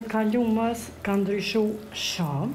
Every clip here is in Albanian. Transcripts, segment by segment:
të kalumës ka ndryshu shumë.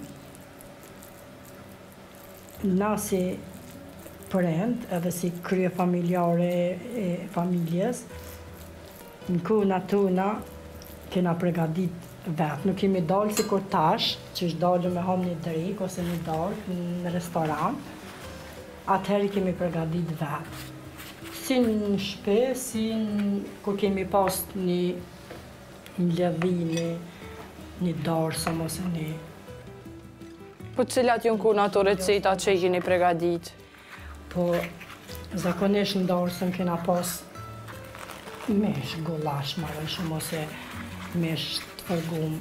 Na si prind, edhe si krye familjare e familjes, në kuna tuna kena pregadit vetë. Nuk kemi dalë si kur tash, që është dalë me hom një drejk ose një dalë në restoran, atëheri kemi pregadit vetë. Si në shpe, si kur kemi pas një ledhini, një dorsëm ose një... Po cilat jënë kuna ato receta që i keni pregadit? Po, zakonisht në dorsëm kena pas mesh, gulash, marrë shumë, ose mesh të fërgum.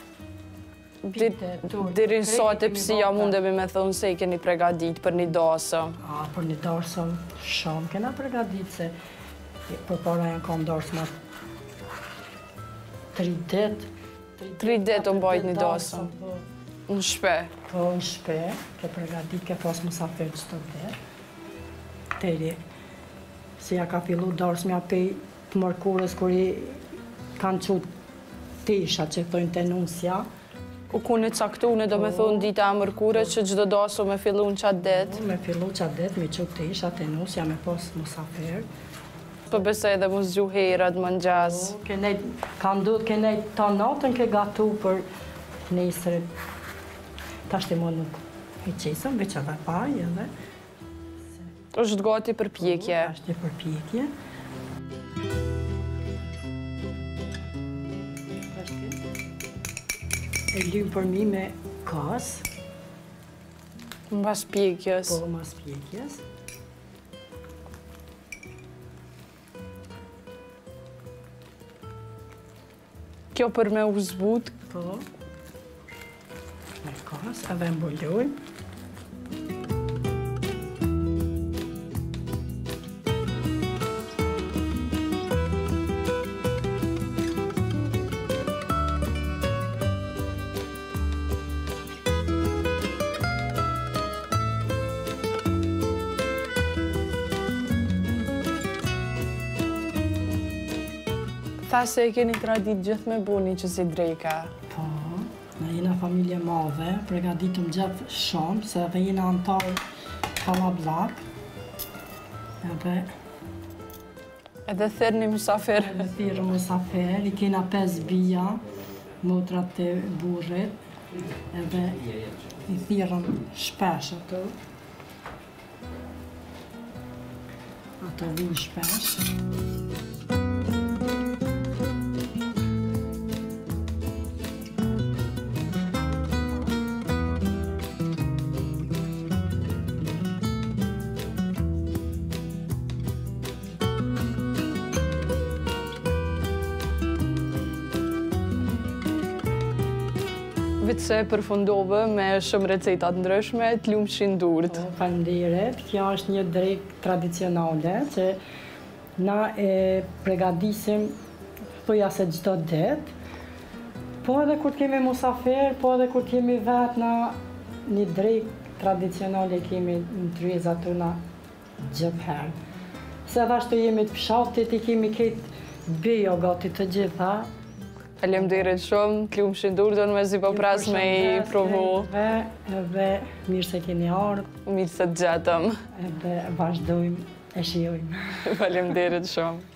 Diri në sot e pësia mundemi me thonë se i keni pregadit për një dorsëm? Për një dorsëm shumë kena pregadit, se për para janë kam dorsëmat 3 dit. 3 dit o mbajt një dorsëm? Në shpe? Po, në shpe, ke pregadit, ke pas musafir qëto dit. Teri, si ja ka fillu dorsëmja pej të mërkurës, kur i kanë qut tisha që thojnë tenusja. U kune caktune, do me thonë dita e mërkurës që gjdo dorsëm me fillu në qatë dit? Me fillu qatë dit, me qut tisha, tenusja, me pas musafir. Po besoj edhe mu zgju herët, më në gjas. Ka ndodhë, ke nejtë ta natën ke gatu për nesër. Ta shte mo nuk i qesëm, veç edhe paj edhe. është gati për pjekje? është për pjekje. E lymë për mi me kas. Mbas pjekjes? Po, mbas pjekjes. Kjo për me u zbut? Po. Me kas, edhe mbulojmë. Tha se e keni tradit gjithë me buni që si drejka. Po, na jena familje madhe, pregaditëm gjithë shumë, se edhe jena antarë Kalablak. Edhe thërni musafir. Edhe thirë musafir, i kena 5 bija, motrat të burrit, edhe i thirën shpesh ato. Ato vinë shpesh. Vetë se përfundove me shumë recetat ndryshme, të lumshin durt. Faleminderit, kjo është një drekë tradicionale që na e pregadisim thuja se çdo ditë. Po edhe kur kemi musafir, po edhe kur kemi vetë na një drekë tradicionale kemi në tryezat tona gjithë herë. Se edhe ashtu jemi të fshatit, i kemi këtë bejo gati të gjitha. Faleminderit shumë, të lumshin durtën me zi po pras me i provu. Edhe mirë se keni ardhur. Mirë se të gjetëm. Edhe vazhdojmë, e shijojmë. Faleminderit shumë.